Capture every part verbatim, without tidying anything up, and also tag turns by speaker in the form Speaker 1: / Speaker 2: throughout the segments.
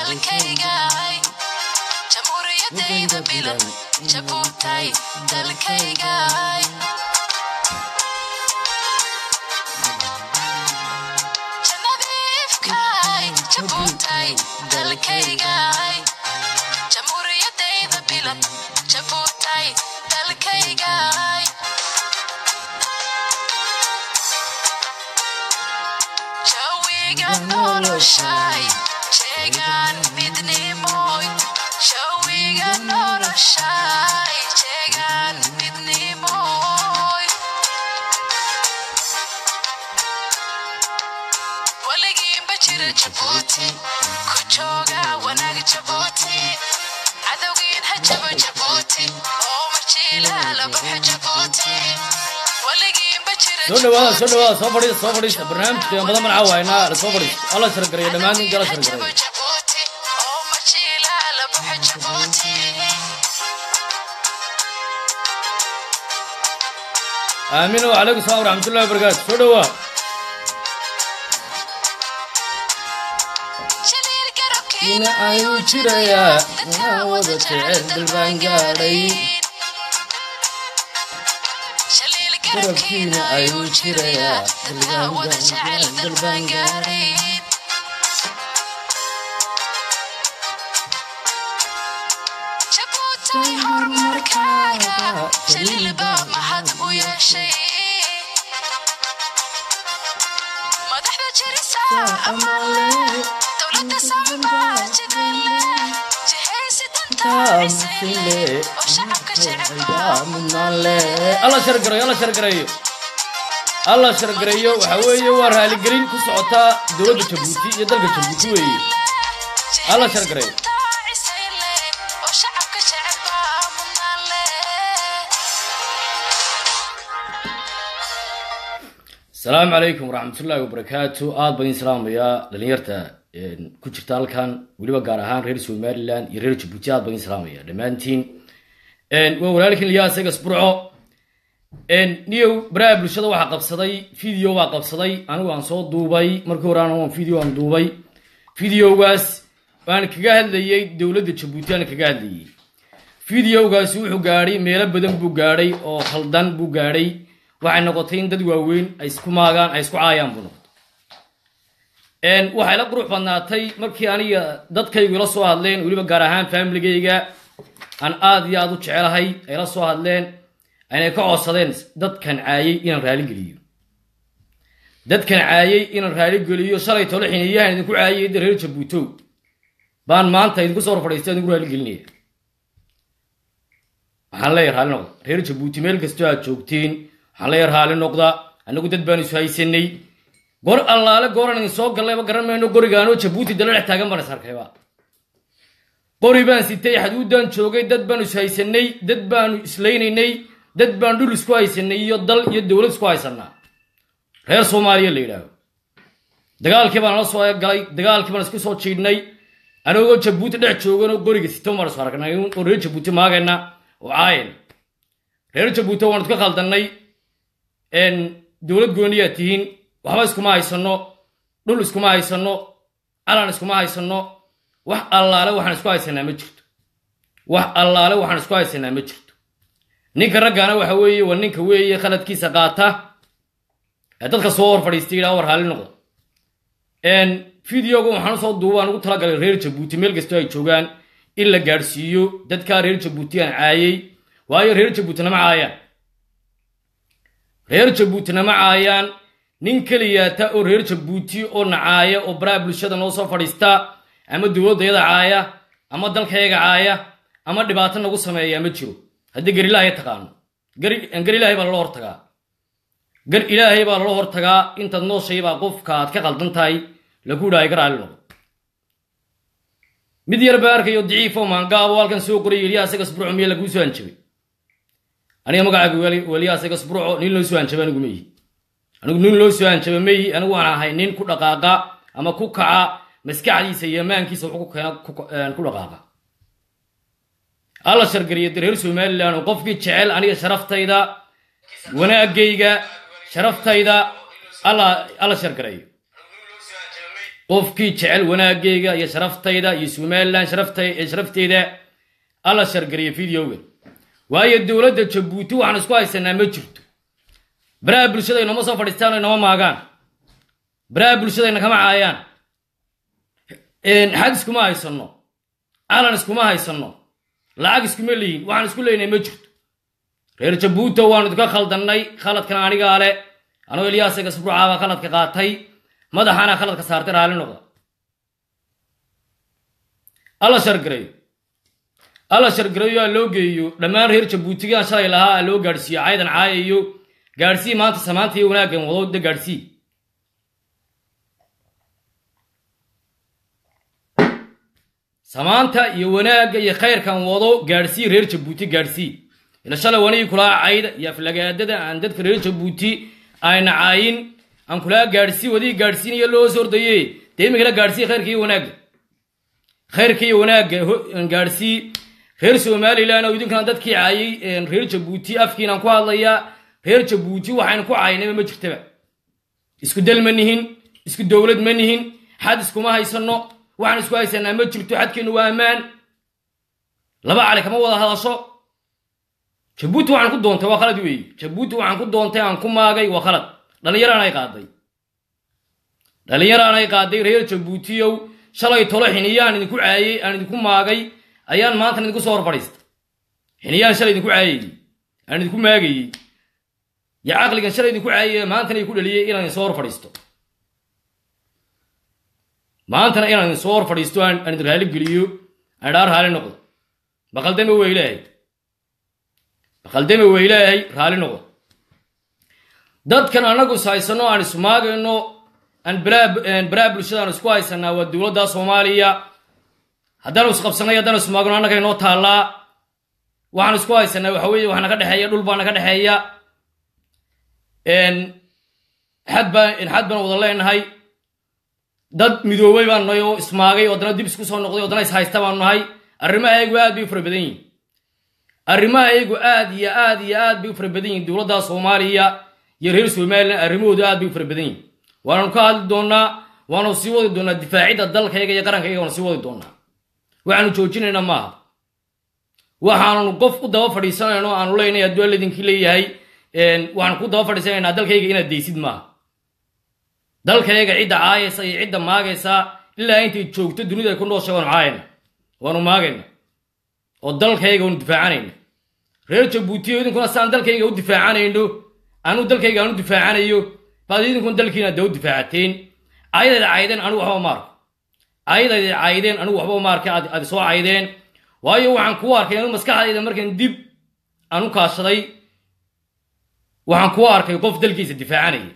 Speaker 1: dalkaygaay jamhuuriyadayda bilan jabuutay dalkaygaay janadiifkaay jabuutay dalkaygaay jamhuuriyadayda bilan jabuutay dalkaygaay noloshay jeegan midnimoy shawiga noloshay jeegan midnimoy waligii bajira Jabuuti ku jooga wanaag Jabuuti cadowgiin hajaba Jabuuti oo marjiila la baxa Jabuuti
Speaker 2: سودوا سودوا صبري صبري برنامج كمان من عواينا صبري الله شرك ريا دمان جل شرك ريا آمين وعليكم السلام ورحمة الله وبركاته سودوا هنا أيو شرايا هذا تعد البنجاري ربكينا أيو شرايا تلقى وذا شعل دربان قارين جبوتي هرمر كايا شليل باب محد ويا شي ما تحتاج جريسة أمالي دولة سامبا جديلي جهيسي تنتعسي وشعبك شعبا من الله الله شرق رأي الله شرق رأي الله شرق رأي وحوي ورها لقرين كسعتا دولة جبوتي يدرج جبوتي وي الله شرق رأي السلام عليكم ورحمة الله وبركاته آد بني سلام يا دليرتا كوتشتال كان وليبا قارهان رير سوماليلاند يرير جبوتي آد بني سلام يا دمانتين ان وولالك الياس اغا سبرعو ان نيو برا بلشده waxa qabsaday video waa qabsaday anigu aan soo duubay markii hore aan video aan duubay videogaas waan kaga hadlayay dawladda Jabuuti aan kaga hadlayay videogaas wuxuu gaaray meelo badan buu gaaray oo khaldan buu gaaray waxay noqotay in dad waaweyn ay isku maagaan ay isku caayaan buu noqday en waxa la qurux badnaatay markii aniga dadkaygu la soo hadleen waliba gaar ahaan family-gayga aan aad iyo aad u jecelahay ay la soo hadleen ayna ka codsadeen dadkan caayay inaan raali geliyo dadkan caayay inaan raali geliyo shalay tolo xiniyahan idinku caayay reer Jabuuti baan maanta idinku soo fadhiistay idinku raali gelinaya waxaan leeyahay raali noqdo reer Jabuuti meel kasta aad joogtiin waxaan leeyahay raali noqda anagu dad baan isu haysanay gor allaale goran soo galayba garan meeno gorigaano Jabuuti dalal taagan baan sarkayba qoriban sitay xuduudan joogay dad baan is haysanay dad baan isleeynay dad baan dhul isku haysanay iyo dal iyo dawlad isku haysanaa reer Soomaaliya la yiraahdo dagaalkii baan la soo galay dagaalkii baan isku soo jiidnay anagoo Jabuuti dhex joogano qoriga sito mar soo aragnay oo reer Jabuuti maagayna oo aayeen reer Jabuuti waan ka qaldanay en dawlad gooniya tihiin waxba isku ma haysano dhul isku ma haysano alaan isku ma haysano wax allaale waxaan isku haysanaa ma jirto wax allaale waxaan isku haysanaa ma jirto ninka ragana waxa weeye waa ninka weeye khaladkiisa qaata ee dadka soo hor fadhiistay ilaa war hal noqdo en videoga waxaan soo duubaan ugu tala galay reer Jabuuti meel kasta ay joogaan in la gaarsiiyo dadka reer Jabuuti aan caayay waayo reer Jabuuti nama caayaan reer Jabuuti nama caayaan nin kaliya ta oo reer Jabuuti oo nacaaya oo baraha bulshada noo soo fadhiista ama dawladda caaya ama dalkayga caaya ama dhibaato nagu sameeyaa ma jiro hadii gar ilaahay taqaano gar an gar ilaahay baa loo hortagaa gar ilaahay baa loo hortagaa inta noo sheeyba qofka aad ka qaldan tahay lagu dhaay garaal noqdo mid yar baarkayo daciifo maangaabo halkan soo qoray Ilyas iga Burco meel lagu soo anjabay aniga magacaagu wali Ilyas iga Burco nin loo soo anjabay anigu meey anigu nin loo soo anjabay meey anigu waan ahay nin ku dhaqaaqa ama ku kaca maskaxdiisa iyo maankiisa wuxuu ku keenay ku dhaqaaqa alla shargariye reer Soomaaliland oo qofkii jecel aniga sharaftayda wanaagayga sharaftayda alla alla shargariye qofkii jecel wanaagayga iyo sharaftayda iyo Somaliland sharaftay sharaftayda alla shargariyo fiidiyowga waayo dawladda Jabuuti waxaan isku haysanaa ma jirto baraha bulshada inoo soo fadhiistaan inoo maagaan baraha bulshada inoo kama caayaan een xad iskuma haysano alan iskuma haysano lacag iskuma leeyin waxaan isku leeynay ma jirto reer Jabuuti waan idinka khaldanay khaladkan aniga ale anoo Ilyas iga sabrucaaba khaladka qaatay madaxana khaladka saartay raali noqda alla shargaray alla shargaray yaa loo geeyo dhamaan reer Jabuutiga shalay lahaa loo gaarsiyo caydan caayayo gaarsi maanta samaanta iyo wanaagan wado gaarsi samaanta iyo wanaaga iyo khayrkan wado gaarsi reer Jabuuti gaarsi ila shalay wani kula cayda iyo aflagaadada aan dadka reer Jabuuti ayna caayin aan kula gaarsi wadi gaarsiinayo loo sordayay deemiga gaarsi khayrkii wanaaga khayrkii wanaaga gaarsi reer Somaliland oo idinkan dadkii caayay reer Jabuuti afkiina ku hadlaya reer Jabuuti waxaan ku caaynay ma jirtaba isku dalmanihin isku dawlad manihin xad iskuma haysano waxaan isku haysanaa ma jirto xadkeenu waa amaan laba cali kama wada hadasho Jabuuti waxaan ku doontay waa khalad weey Jabuuti waxaan ku doontay aan ku maagay waa khalad dhalinyarana ay qaaday dhalinyarana ay qaaday reer Jabuuti oo shalay tolo xiniyaan idinku caayay aan idinku maagay ayaan maanta idinku soo horfadhiistay xiniyaan shalay idinku caayay aan idinku maagay ya aqligan shalay idinku caayay maanta ay ku dhaliyay inaan soo horfadhiisto maanta inaan soo horfadhiisto aan idin raali geliyo aan dhaar raali noqdo baqaldame weylaahay baqaldame weylaahay raali noqdo dadkan anagu saysano aan ismaagayno aan baraab bulshada aan isku haysanaa waa dawladda Soomaaliya haddana is qabsanay haddana ismaagno anaga inoo taalaa waxaan isku haysanaa waxa weeye waxna ka dhaxeeya dhul baana ka dhaxeeya een had baan in had baan wada leenahay dad midoobay baan nayo ismaagay oo dana dib isku soo noqday oo dana is haysta baan nahay arrimaha aad bay fara badan yihiin arrimaha aad iyo aad iyo aad bay fara badan yihiin dawladda Soomaaliya iyo reer Somaliland arrimoodu aad bay fara badan yihiin waan ka hadli doonaa waan sii wadi doonaa difaacida dalkayga iyo qarankayga waan sii wadi doonaa waxaanu joojinaynaa maaha waxaanu qof u daba fadhiisanayno aanu leenahay adduun ledinki leeyahay een waxaan ku daba fadhiisanaynaa dalkayga inaad deysid maaha dalkayga cidda caayaysa iyo cidda maagaysa ilaa intay joogto dunida ku nooshay waan caayna waanu maagayna oo dalkayga uu difaacanayna reer Jabuuti idinkuna saan dalkayga u difaacanayno aanu dalkayga aanu difaacanayo baad idinkuna dalkiina dawlad difaacateen ayada caayden anu waxba maar ayada caayden anu waxba maarka aad soo caayden waayo waxaan ku arkay in maskaxdayda markaan dib aanu kaashaday waxaan ku arkay qof dalkiisa difaacanaya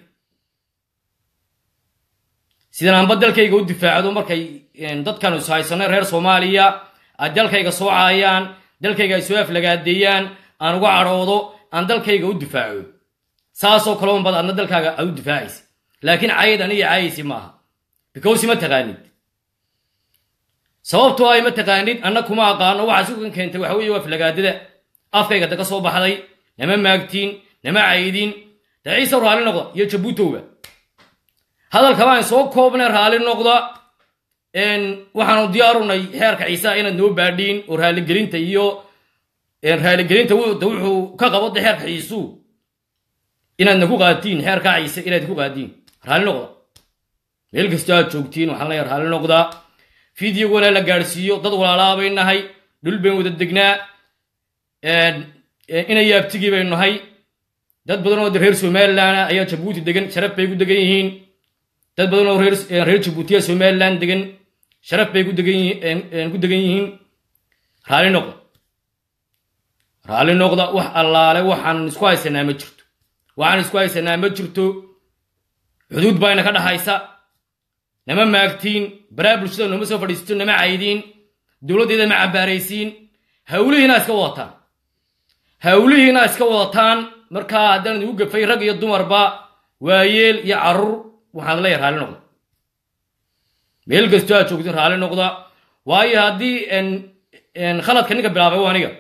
Speaker 2: sidaan aan badalkayga u difaacdo markay dadkan is haysanay reer Soomaaliya aad dalkayga soo caayaan dalkayga ay soo aflagaadeeyaan aan uga caroodo aan dalkayga u difaaco saasoo kale un bad adna dalkaaga aad u difaacaysa laakiin caaydan iyo caayisi maaha because ma taqaanid sababtoo ay ma taqaanid anna kuma aqaano waxa suuqan keentay waxa weeye waa aflagaadada afkayga daga soo baxday nama maagtiin nama caayidin daciisa raali noqda iyo Jabuutowga hadalka baan soo koobnay raali noqda een waxaanu diyaarunay heerka Ciisa inaad noo baadhiin oo raali gelinta iyo een raali gelinta wuxuu ka qabad heerka Ciisu inaad nagu qaatiin heerka Ciisa inaad ku qaadiin raali noqda meel kasta aad joogtiin waxaan la yar raali noqda fiidiyowga la gaarsiiyo dad walaalaabaynahay dhul been wada degnaa een inay yaabtigii bay nahay dad badan oo reer Somaliland ayaa Jabuuti degan sharaf bay ku degan yihiin dad badan oo reer reer Jabuuti iyo Somaliland degan sharaf bay ku degan yihiin ku degan yihiin raali noqda raali noqda wax allaale waxaan isku haysanaa ma jirto waxaan isku haysanaa ma jirto xuduud bayna ka dhaxaysa nama maagtiin baraab bulshada noma soo fadhiisto nama caayidin dawladeeda ma cabaaraysiin hawlihiina iska wadataan hawlihiina iska wadataan marka haddaan ugu gafay rag iyo dumarba waayeel iyo carruur waxaan la yar raali noqda meel kasta aad joogtiin raali noqda waayo haddii en khaladka ninka bilaabay waa aniga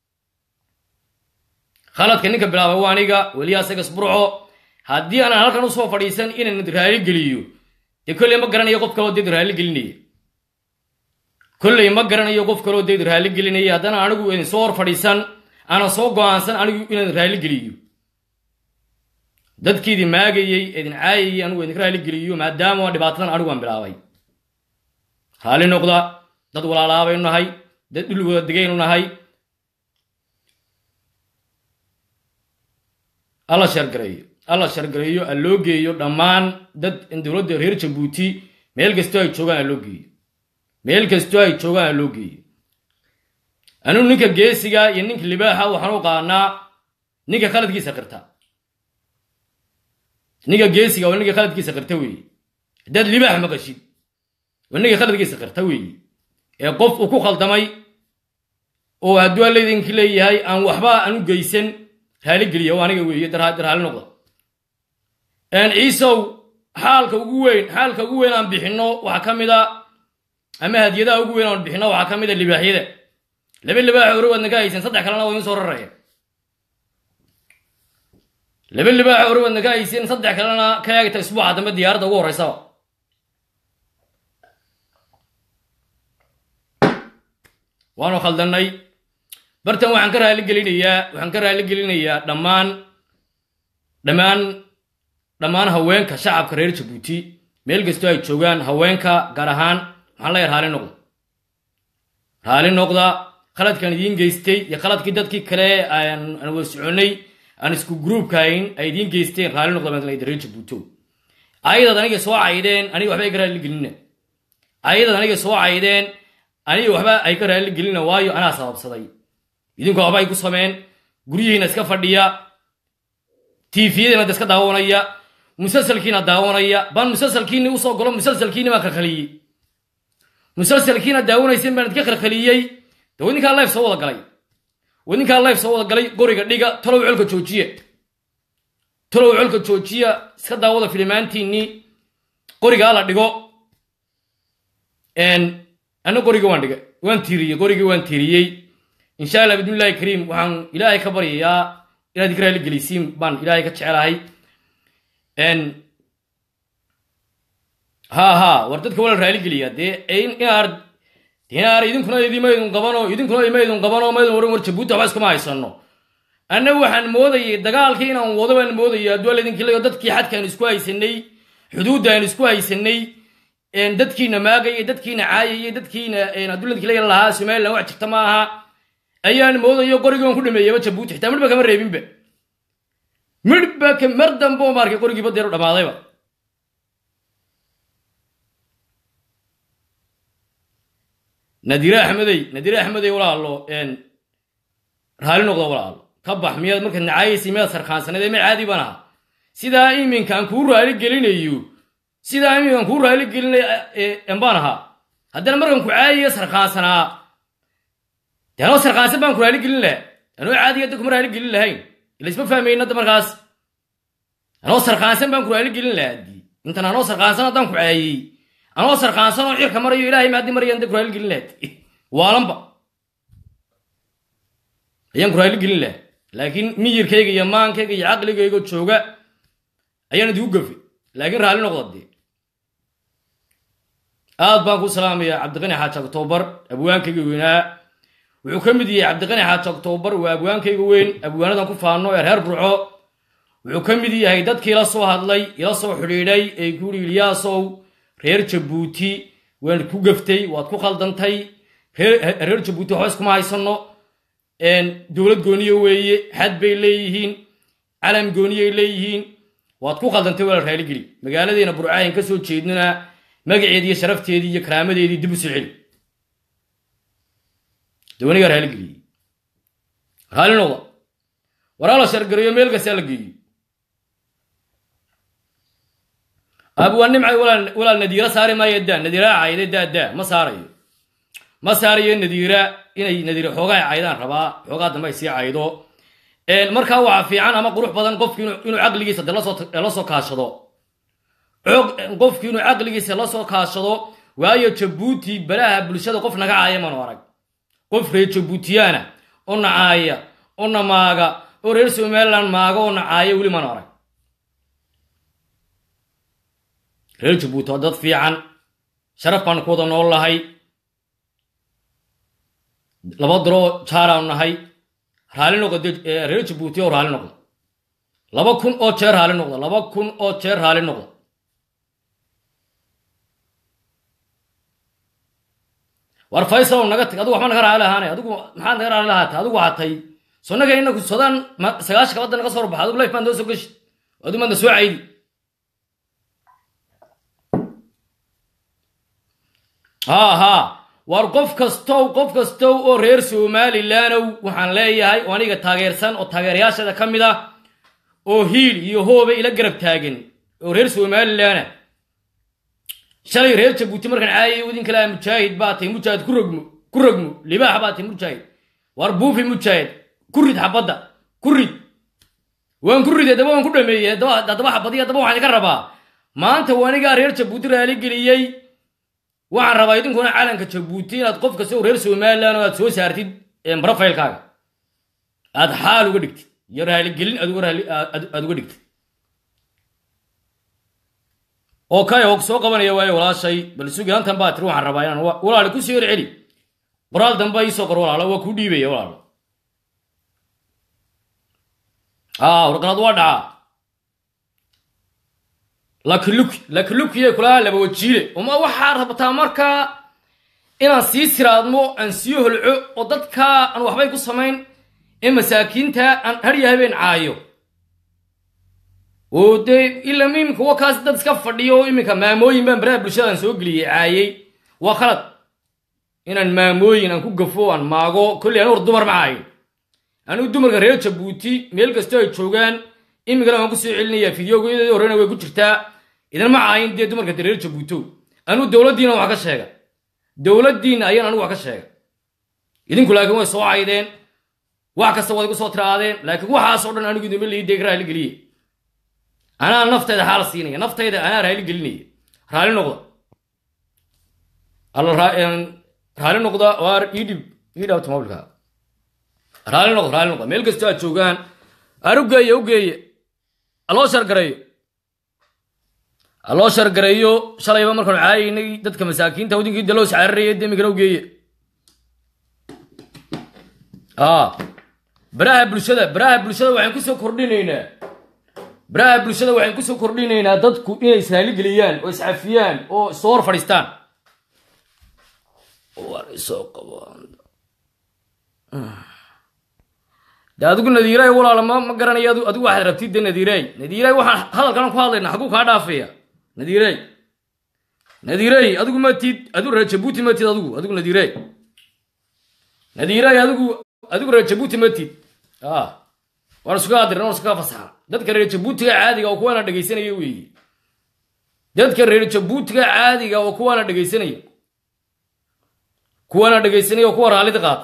Speaker 2: khaladka ninka bilaabay waa aniga Ilyas Burco haddii aan halkan u soo fadhiisan inaan raali geliyo كل ما قرن يقف كلو ديد رالي قلني كل ما قرن يقف كلو ديد رالي قلني هذا أنا أقول إن صور فريسان أنا صور قانسان أنا أقول إن رالي قليو دد كذي ما جي إذن عاي أنا أقول إن رالي قليو ما دام وادي باطلان أنا أقول بلاوي حالي نقطة دد ولا لاوي إنه هاي دد دلوا دقين إنه هاي الله شرقريو الله شرقريو اللوجيو دمان دد إن دولة غير جبوتي ميل كستوي تشوغان اللوجي ميل كستوي تشوغان اللوجي أنا نيك جيسيجا ينك لباها وحنوقا أنا نيك خالد جي سكرتها نيك جيسيجا ونيك خالد جي سكرتوي دد لباها مقشي ونيك خالد جي سكرتوي يقف وكو خلطمي وهدوا اللي ذنك لي هاي أن وحبا أنو جيسن هالي قليا وانا قوي درها درها النقطة ان عيسو حالك وقوين حالك وقوين ان بيحنو وحكمدا اما هديدا وقوين ان بيحنو وحكمدا اللي باحيده لبي اللي باح عروه نقايسن صدح كلنا وين سو رريه لبي اللي باح عروه نقايسن صدح كلنا كايغتا اسبوع دمه ديارده ugu horeysa waanu khaldanay bartan waxaan ka raali gelinayaa waxaan ka raali gelinayaa dhamaan dhamaan dhamaan haweenka shacabka reer Jabuuti meel kasto ay joogaan haweenka gaar ahaan waxaan la yarhaali noqdo raali noqda khaladkan idin geystay iyo khaladkii dadkii kale aan aan wasuunay aan isku group kayn ay idin geysteen raali noqda baan leeyahay reer Jabuuti ayada aniga soo caydeen aniga waxba ka raali gelinay ayada aniga soo caydeen aniga waxba ay ka raali gelinay waayo ana sababsaday idinku abay ku sameen guriyeena iska fadhiya tvda iska daawanaya musalsalkiina daawanaya ban musalsalkiina u soo galo musalsalkiina ma ka khaliyay musalsalkiina daawanaysan baan ka khaliyay dawinka live soo wada galay wadinka live soo wada galay guriga dhiga talow culka joojiye talow culka joojiya iska daawada filmaantiini guriga la dhigo en ana guriga waan dhiga waan tiiriyay guriga waan tiiriyay إن شاء الله بإذن الله الكريم وعن إلهي كبري يا إلى ذكر الجليسين بان إلهي كتشعلهاي إن ها ها ورتك ولا الرجال الجليات دي إن يارد هنا يدين كنا يدين ما يدون قبانو يدين كنا ما يدون قبانو ما يدون ورم ورشبوت بس كما يصنّو أنا وحن موضي دجال كينا ووضع من موضي الدول يدين كلا يدت كي حد كان يسكوا يسني حدود ده يسكوا يسني إن دت كينا ما جاي دت كينا عاي دت كينا إن الدول كلا يلا سماه لو اجتماعها أيان موضة يو قريقون كل ما يبغى تبوت حتى مربى كمان ريبين به مربى كمردم بو مارك قريق يبغى يروح لبعضه بقى نادرة أحمدي نادرة أحمدي ولا الله إن رحال نقطة ولا الله كبح مياد مركز نعايس مياد سرخان سنة ده عادي بنا سيدا إيمين كان كور رحال الجلين يو سيدا إيمين كان كور رحال الجلين إمبانها هذا المركز كعايس سرخان سنة يعني سرقان سبان كرالي قلنا له أنا عادي يدك مرالي قلنا له هين اللي اسمه فاهمين نت مرقاس أنا سرقان سبان كرالي قلنا له دي أنت أنا سرقان سبان دام كعاي أنا سرقان سبان غير كمرة إلهي ما عندي مرة عندك كرالي قلنا له وعلم بق أيام كرالي قلنا له لكن مير كيجي يمان كيجي عقل كيجي تشوجا أيام ديوقف لكن رالي نقطة دي آه بانكو سلام يا عبد الغني حاج أكتوبر أبوان كيجي وينا وحكمت يا عبد الغني حاج أكتوبر وأبوان كيجي وين أبوان هذا كفانو يرهر برعو وحكمت يا هيدات كيلا صو هادلي يلا صو حريري يقول إلياس أو رير جبوتي وين كوجفتي واتكو خالدنتي رير جبوتي حاسكم هايسنو إن دولة جونية ويا حد بيليهين علم جونية ليهين واتكو خالدنتي ولا رهيل جري مقالة دينا برعاين كسو تشيدنا مقعد يا شرفت يدي يا كرامة يدي دبس العلم دوني غير هالجري هالي نوضة ورا الله شرقريه ميل قسالجي أبو النمع ولا ولا النديرة صار ما يدان نديرة عايدة دا دا ما صاري ما صاري النديرة إن نديرة حوجا عايدان ربا حوجا دم يصير عايدو المركب وعفي عنها ما قروح بدن قف كينو إنه عقل جيس الله صوت الله صوت كاشدو عق قف كينو عقل جيس الله صوت كاشدو وهاي جبوتي بلاها بلشة قف نجا عايم من وراك قف ريت جبوتيانا أنا عايا أنا ماجا ورئيس ميلان ماجا أنا عايا ولي من وراك reer Jabuuti waa dad fiican sharaf baan ku wada nool lahay laba daro jaaraan nahay raali noqdo reer Jabuuti oo raali noqdo laba kun oo jeer raali noqdo laba kun oo jeer raali noqdo war Faysal naga tag adigu waxba naga raali lahaanay adigu maxaa naga raali lahaatay adigu waxatay sonaga inagu Suudaan sagaash ka wadan naga soo baxay adigu life baan soo gash adigu man soo caaydi ha ha war qof kasto qof kasto oo reer Somaliland waxaan leeyahay oo aniga taageersan oo taageerayaashada kamida oo hiil iyo hoobe ila garab taagan oo reer Somaliland shalay reer Jabuuti markan caayay wadin kala mujaahid baatay mujaahid ku rogmo ku rogmo libaax baatay mujaahid war buufi mujaahid ku rid xabada ku rid waan ku riday daba waan ku dhameeyay daba daba xabadiya daba waxaan ka rabaa maanta waaniga reer Jabuuti raali geliyay waxaan rabaa idinkuna caalanka Jabuuti inaad qof kasta oo reer Somaliland aad soo saartid ee profile-kaaga aad xaal uga dhigtid iyo raali gelin aad uga raali aad uga dhigtid okay oo soo qabanaya way walaashay bal suugaantan baa tir waxaan rabaa inaan walaal ku soo celi qoraal dambe ay soo qor walaal waa ku dhiibay walaal ah warqad waa dhaca lakluk lakluk iyo kula laba wajiile uma waxa rabtaa marka inaan sii siraadmo aan sii holco oo dadka aan waxbay ku sameyn ee masaakiinta aan hariya habeen caayo oo de ila miimka wakaas dad iska fadhiyo iminka maamooyin baan baraha bulshada soo galiyay caayay waa khalad inaan maamooyin aan ku gafo aan maago kulli aan dumar macay anu dumarka reer Jabuuti meel kasta ay joogaan imigana waan ku soo celinayaa fiidiyogeeda horena way ku jirtaa idan ma caayin de dumarka reer Jabuuti anu dawladdiina wax ka sheega dawladdiina ayaan anu wax ka sheega idinku laakiin way soo caayideen wax kasta way ku soo tiraadeen laakiin waxa soo dhan anigu idin leeyahay deeg raali geliyay أنا نفتيد حال الصينية نفتيد أنا رأي الجلني رأي النقطة الله رأي رأي النقطة وار يدي يدي أوتومابيل كا رأي النقطة رأي النقطة ملك استوى شوكان أرجع يوجي الله شر قريو الله شر قريو شلا يبغى مركون عايني تدك مساكين تودين كده لو سعر يدي مقروجي آه براه بلشة براه بلشة وعين كسو كردينينا براه بلشده waxaan ku soo kordhinaynaa dadku inay saali galiyaan oo iscafiyaan oo soor fadhiistaan war soo qabaan daadku nadiiray walaal ma ma garanayo adigu waxaad rabtid nadiiray nadiiray waxaan hadalkan ku hadlaynaa xaqu ka dhaafaya nadiiray nadiiray adigu ma tid adigu reer Jabuuti ma tid adigu adigu nadiiray nadiiray adigu adigu reer Jabuuti ma tid ah war suuqa dirnaa suuqa fasaxa dadka reer Jabuuti caadiga oo kuwana dhageysanaya weey dadka reer Jabuuti caadiga oo kuwana dhageysanaya kuwana dhageysanaya kuwa raalida qaad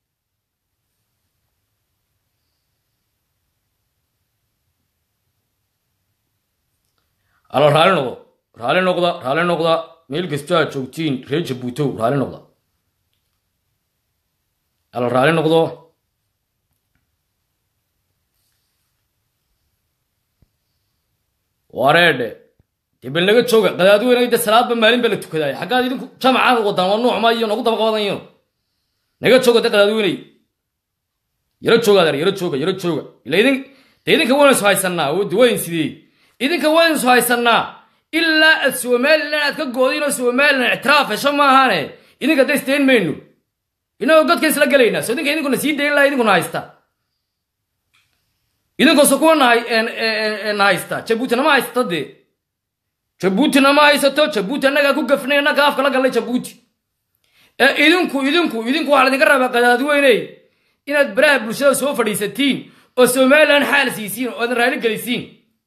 Speaker 2: alo raali noqdo raali noqdo raali noqdo meel kasta joogtiin reer Jabuuti raali noqdo alo raali noqdo wareede tibin laga jooga qadaadweynayda salaadba maalin baa la tukaday xaqaad idinku jamacada wadaan waa nooc ma iyo nagu daba qabadanyo naga jooga qadaadweynay yara jooga dar yara jooga yara jooga ila idin idinka waan soo haysanaa oo duwayn sidii idinka waan soo haysanaa illa Somaliland aad ka goodino Somaliland i'tiraaf hesho ma ahane idinka deysteen meenu inoo godka isla galayna soo idinka idinku sii deyn la idinku haysta idinka soo ku nahay en en haysta Jabuuti ma haysta de Jabuuti ma haysto Jabuuti anaga ku gafnay anaga afka la galay Jabuuti ee idinku idinku idinku waxa la idinka rabaa qadaadweynay inaad baraha bulshada soo fadhiisatiin oo Somaliland xaal siisiin oo raali galisiin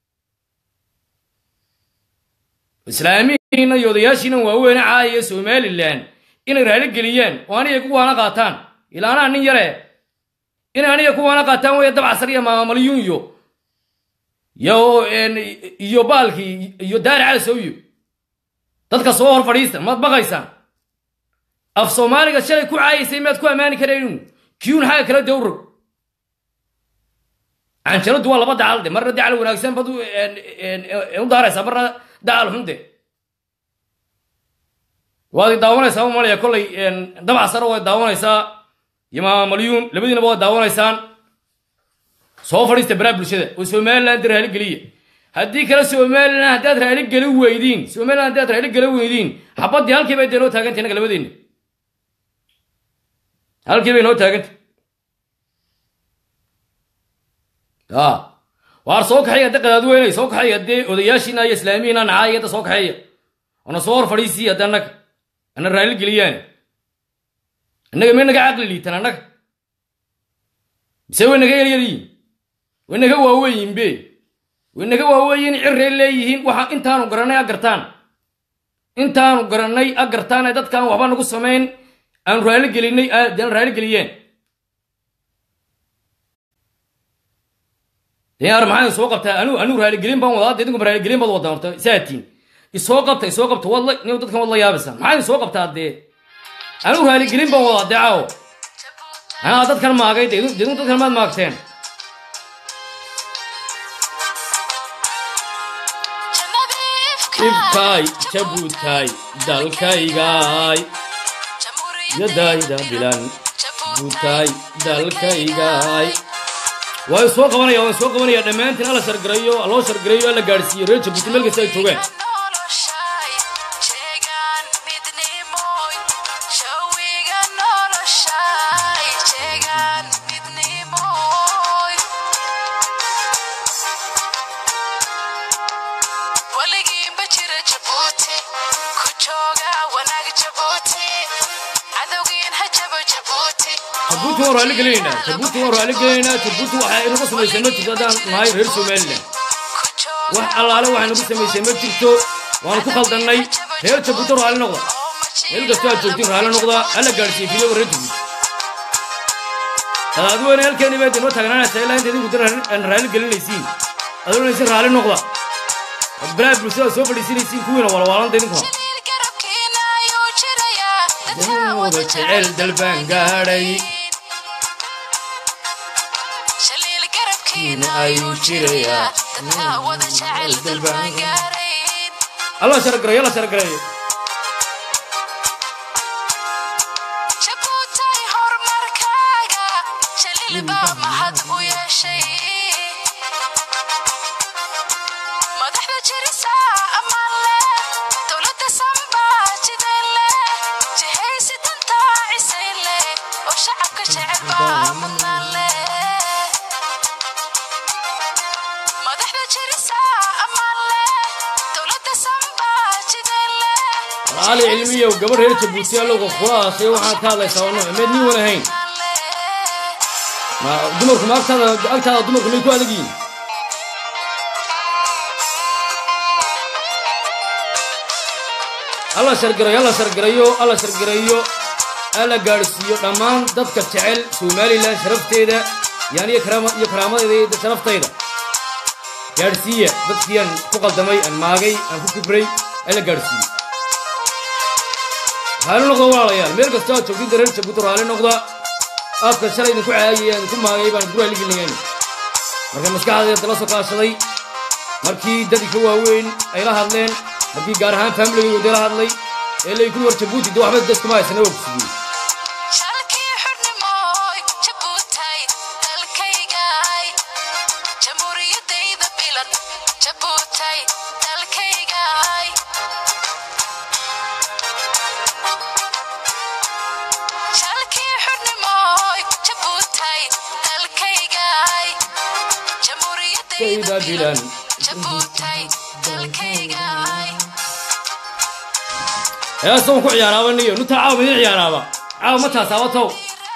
Speaker 2: islaamiyiina yodayaashiina waa weyn caayay Somaliland inay raali galiyaan oo aniga ku waana qaataan ilaana nin yare in aniga ku waana qaataan way dab casriya maamuliyun yo yo en iyo baalki iyo daar cala sooyo dadka soo hor fadhiista ma baqaysan af Soomaaliga shalay ku caayisay maad ku amaani kareen kiun xaga kala dowr aan jaro duwa laba daal marna daal wanaagsan badu en en daaraysa marna daal hunde وادي داونا يسام مالي كل إن دبع سر وادي داونا يسا يما مليون لبدي نبغى داونا يسان سوفر يستبرأ بلشة وسومال لا ترى هالقلية هدي كلا سومال لا ترى هالقلية ويدين سومال لا ترى هالقلية ويدين حبض ديال كيف يديروا تاجن تينا قلبدين هل كيف ينو تاجن آه وار سوق حية دقة دويني سوق حية دي ودياشينا يسلامينا نعاية سوق حية أنا صور فريسي أدنك أنا الرجل قليان إنك منك عقل لي تنانك بسوي إنك يلي وإنك هو هو ينبي وإنك هو هو ينعر الليهين وح إنتانو قرناي أقرتان إنتانو قرناي أقرتان إذا كان وحبا نقول سمين أنا الرجل قليني أنا الرجل قليان يا رمحان سوق بتاع أنو أنو الرجل قليان بام وضع تدكم الرجل قليان بالوضع مرت ساتين يسوق يسوق بت والله نيو تدكم والله يابسا ما يسوق بتاع دي أنا الرجل قليان بام وضع دعوة أنا أعطيت كلام ما قايد يدون يدون كلمات ما قتين إبكاي جبوتاي دالكاي جاي يداي دا بلان بوتاي دالكاي جاي ويسوق وانا يا ويسوق وانا يا دمانتين على سرقريو الله سرقريو على جارسي ريتش بوتمل كسي توجه جبوتي ورا لقلينا جبوتي ورا لقلينا جبوتي وحنا نقص ما يسمى تقدر هاي غير سومالنا وح الله له وحنا نقص ما يسمى تكتو وانا كخلد الناي هي جبوتي ورا النقطة هل قصة جبوتي ورا النقطة أنا قارسي فيه وريتو هذا هو أنا الكلمة إنه تغنى سيلا أنت تقول ترى أن رأي لقلينا يسين هذا هو نسير على النقطة برا بروسيا سوف يصير يسين كوينا ولا ولا تنكم هذا شعل دلبان Gaadhay أيوشيريا تتعود شعل دلبان Gaadhay الله شرق رأي الله شرق رأي
Speaker 1: جبوتي هور مركاغا شليل باب ما حد ويا شيء ما تحدى جرسا أمان له دولة سنبا جدين له جهيسي تنتا عسين له وشعبك شعب آمنا له
Speaker 2: علي علمية وقبل هيك جبوتي لو خلاص يوحنا كذا يسوونه مدني ولا هين ما دمركم أكثر أكثر دمركم يكون لقين الله شرقري الله شرقريو الله شرقريو الله قارسيو لمان ضدك تعل سومالي لا شرفت هذا يعني يكرم يكرم هذا شرفت هذا قارسية ضدكيان فوق دمي الماجي أنفو كبري الله قارسيو هل نقطة ولا يا ميرك استوى شوفي درين شبوتر هل نقطة أفكر شري نكون عاية نكون ما يبان نقول اللي قلنا مركب مسكح هذا الدراسة قاصدي مركي ددي هو وين أيلا هذلين مركي جارهان فاملي ودير هذلي اللي يكون ورا شبوتي دو أحمد دست ما يسنوه بسوي كيدا بلان جبوتي دلكي Gaadhay يا سوق عيارة ونيو نتعاون عيارة عاو متى سوتو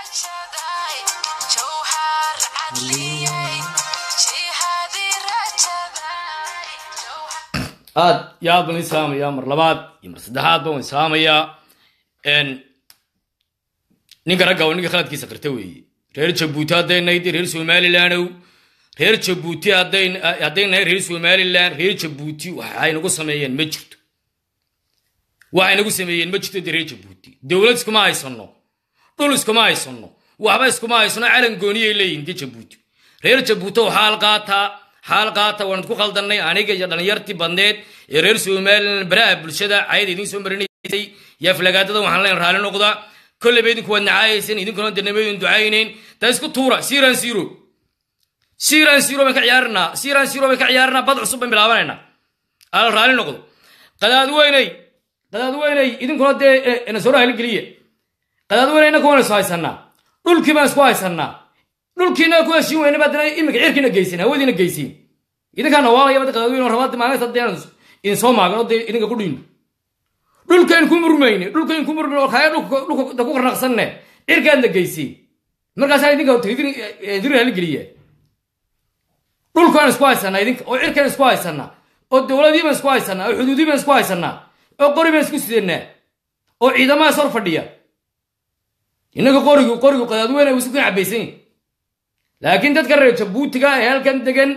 Speaker 2: آد يا بني سامي يا مر لباد يمر صدحات بون سامي يا إن نقرأ قاو نقرأ خلات كيس قرتوي رير جبوتي هذين نيدي رير سومالي لانو reer Jabuuti hadday hadday reer Somaliland reer Jabuuti waxay nagu sameeyeen ma jirto waxay nagu sameeyeen ma jirto reer Jabuuti dawlad iskuma haysano dhul iskuma haysano waxba iskuma haysano calan gooniye leeyihiin Jabuuti reer Jabuuti xaal qaata xaal qaata waan ku qaldanay aniga iyo dhalinyartii bandeed ee reer Somaliland baraha bulshada ayad idin soo marinaysay يا فلقاتة وحنا لين رالي نقطة كل بيدك هو النعايسين إذن كنا دنبيدن دعاينين تاسكو تورا سيران سيرو سيران سيرو بك عيارنا سيران سيرو بك عيارنا بضع صبا بلابانينا على رالي نقطة قداد ويني قداد ويني إذن كنا دي نسورة هالقلية قداد ويني كوانا سواي سنة نول كيما سواي سنة نول كينا كوا شيء وين بدنا إمك عيركنا جيسين هو دينا جيسين إذا كان والله يبغى قداد وين رمات ما يصدقون إن سوما قالوا دي إذن كقولين دول كان كمرمين دول كان كمرمين وخير لو دكوا نقصنا إركان دقيسي مركز هاي دينك تقدر تدير هالقلية دول كان سكوايس أنا دينك أو إركان سكوايس أنا أو الدولة دي من سكوايس أنا أو الحدود دي من سكوايس أنا أو قريب من سكوسيدنا أو إذا ما صار فدية إنك قريب قريب قد وين وسكون عبيسين لكن تذكر جبوتي كا هل كان دكان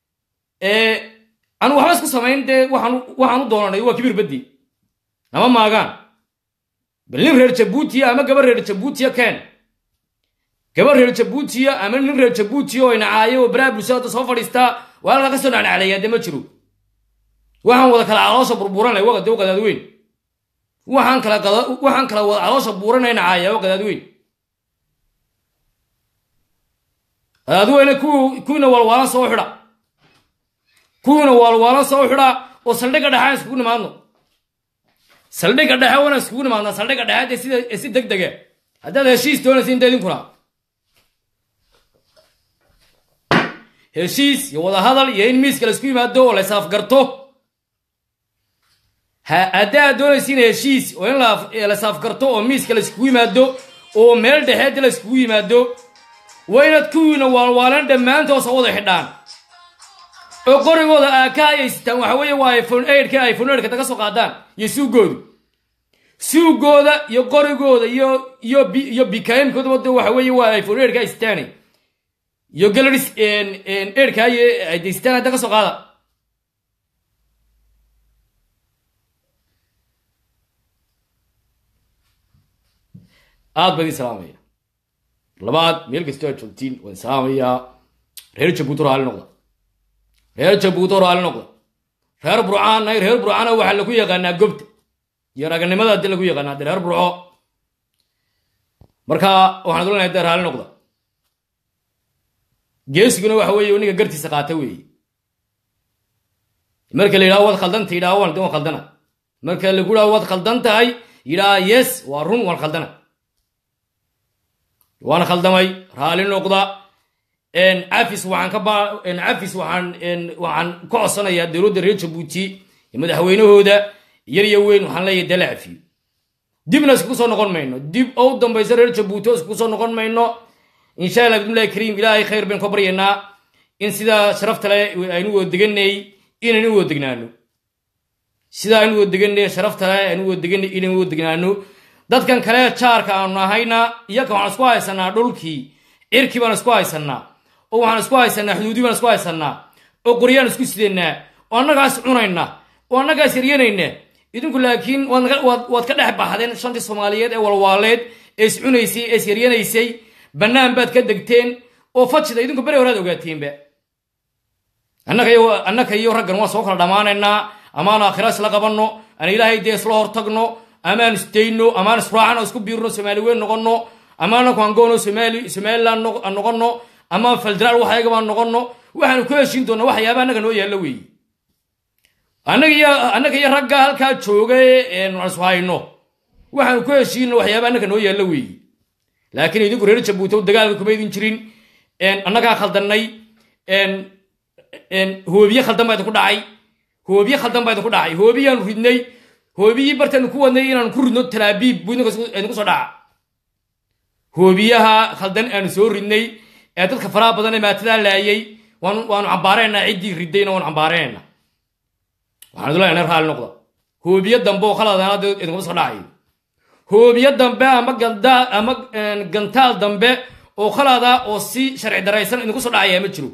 Speaker 2: أنا وحاسك سامين ده وحن وحن دورنا يو كبير بدي أما ما كان بلين رير جبوتي أما كبر رير جبوتي كان كبر رير جبوتي أما لين رير جبوتي وين عايه وبراب بساط صفر استا ولا قصنا على يد مشرو وحن وذا كلا عروس بربوران لا وقت وقت هذوين وحن كلا كلا وحن كلا عروس بربوران هنا عايه وقت هذوين هذوين كو كونا والوالان صوحرا كونا والوالان صوحرا وصلنا كده حاس كونا مانو سلدي كده حوانا سكون مانا سلدي كده هذا سيد سيد دق دقة هذا الشيء استونا سين تدين كنا الشيء يوضع هذا يين ميس كلا سكوي ما دو ولا ساف قرطو هذا دون سين الشيء وين لا لا ساف قرطو وميس كلا سكوي ما دو وميل ده هذا لا سكوي ما دو وين تكون والوالان دمان توصل حدان وقريب هذا أكاي يستوى حوي وايفون إير كاي آيفون إير كتاك سقادان يسوق جود سوق جودا يقريب جودا يو يو بي يو بيكاين كده وده حوي وايفون إير كاي يستاني يو جالريس إن إن إير كاي يستاني كتاك سقادا آد بدي سلامية لبعض ميل كستوى شلتين وسلامية رير جبوتو رالي نقطة reer Jabuuti oo raali noqdo reer Burcaan ay reer Burcaan waxa lagu yaqaanaa gobta iyo raganimada dad lagu yaqaanaa reer Burco marka waxaan doonayaa raali noqdo geesiguna waxa weeye aniga gartiisa qaata weeye marka la yiraahdo wad khaldantay yiraahdo waan doon khaldana marka la guraado wad khaldantahay yiraahdo yes waa run waan khaldana waan khaldamay raali noqdo إن عفيس وعن كبا إن عفيس وعن إن وعن كأصلا يا درود الريتش بوتي يمد حوينه هذا يري وين وحن لا يدلع فيه ديب ناس كوسا نقول منه ديب أو دم بيزر الريتش بوتوس كوسا نقول منه إن شاء الله بسم الله الكريم إلهي خير بين كبرينا إن سيدا شرفت له إنه دقني إن إنه دقنانو سيدا إنه دقني شرفت له إنه دقني إنه دقنانو دات كان كلا شارك أنا هينا يكون على سواي سنة دولكي إركي بنا سواي سنة oo waxaan isku haysanaa xuduudi baan isku haysanaa oo qoriyaan isku sideena oo anagaas cunayna oo anagaas yareenayna idinku laakiin waad waad ka dhex baxdeen shantii Soomaaliyeed ee walwaaleed ee is cunaysay ee yareenaysay banaan baad ka degteen oo fajida idinku bari horaad ogaateenba annaga iyo annaga iyo raggan waa soo kala dhamaanayna amaan aakhiraas la qabanno aan ilaahay dees loo hortagno amaan isteyno amaan israacano isku biirno Soomaali weyn noqono amaana ku angoono Soomaali Somaliland noqono أما فالدرال وحاجة ما نقولنا وإحنا كل شيء دونا وحيا بنا كانوا يلوي أنا يا أنا كي رجع هالكاتشوجة إن رسواينه وإحنا كل شيء وحيا بنا كانوا يلوي لكن يدك رير جبوتي ودجال كوبيدين شرين إن أنا كا خلدناي إن إن هو بيا خلدنا بعد كل عاي هو بيا خلدنا بعد كل عاي هو بيا نفيدناي هو بيا برتن كوا ناي أنا نكور نوت تلابي بينو كس إنو كسرع هو بيا خلدنا أنا سوريناي أنت كفرا بدنا ما تلا لايي وان وان عبارنا عدي ردينا وان عبارنا وحنا دلنا نرفع النقطة هو بيدم بو خلاص أنا ده إنه بس خلاعي هو بيدم بقى أما جندا أما جنتال دم بقى أو خلاص ده أو سي شرع دراسة إنه بس خلاعي متشرو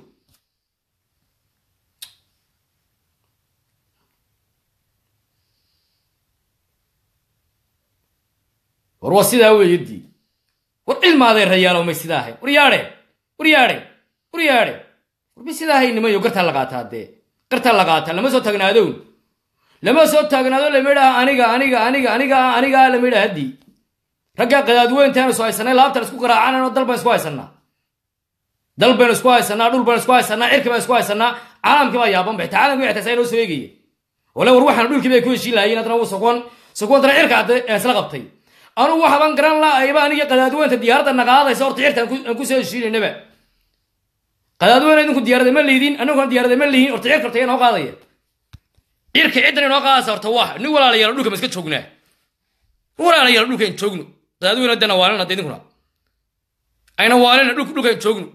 Speaker 2: وروسي ده هو يدي والعلم هذا الرجال وما يسيده ورياله ورياله ورياله وبيسيده هاي نما يقرت هاللقات هذا قرت هاللقات لما سو تجنادون لما صوت تاجنا ذول ميدا أنيجا أنيجا أنيجا أنيجا أنيجا لميدا هدي رجع قدادوين تاني سواي سنة لا بتر سكوا راعنا ودل بس سواي سنة دل بين سواي سنة دول بين سواي سنة إرك بين سواي سنة عالم كما يابن بيت عالم كما يحتسينه سويجي ولو روح ندول كذا يكون شيء لا هي نتناول سكون سكون ترى إرك عاد سلقتي أنا واحد بان قرن لا أيبا أنيجا قدادوين تديارة النقاض يصير تعرف أنكو أنكو سوي شيء النبأ قدادوين أنكو ديارة مليدين أنا كون ديارة مليين أرتعرف كرتين أو قاضية إرك عدنا نقاض صار تواح نقول على يردوك مسكت شغناه ولا على يردوك إن شغنه قدادوين عندنا وارنا تيدنا أين وارنا دوك دوك إن شغنه